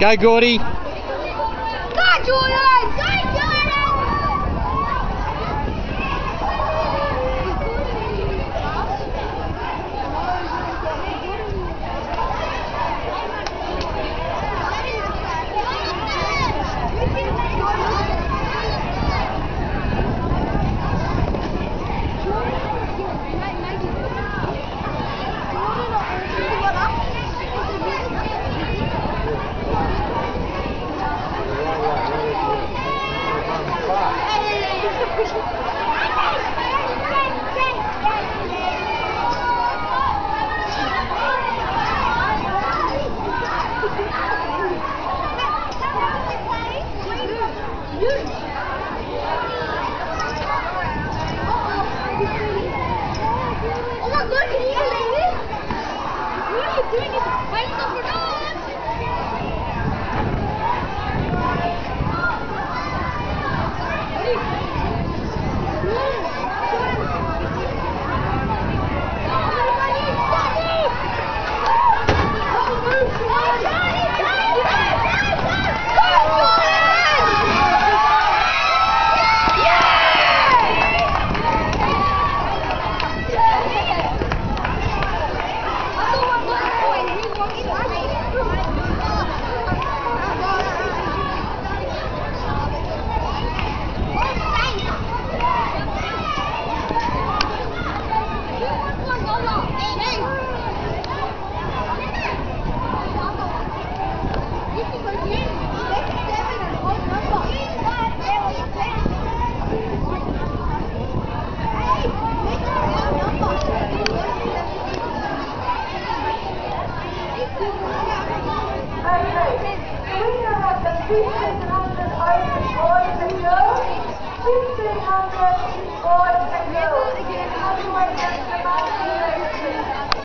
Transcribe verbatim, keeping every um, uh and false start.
Go, Gordy. Go, Jordan! Go, Jordan! Oh my God, can you believe it? What are you doing? It's fighting over dogs! fifteen hundred Irish boys and girls, fifteen hundred boys and girls.